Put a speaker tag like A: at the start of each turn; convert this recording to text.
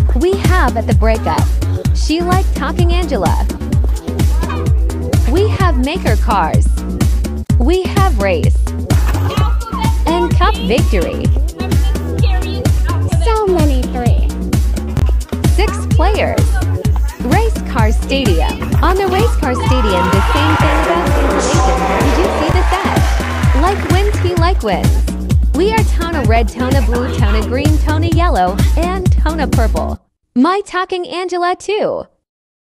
A: We have at the breakup. She liked talking Angela. We have maker cars. We have race. And cup victory.
B: So many 3.
A: 6 players. Race car stadium. On the race car stadium, the same thing about installation. Did you see the set? Like wins, he like wins. We are Tona red, Tona blue, Tona green, Tona yellow, and Tona purple. My talking Angela too.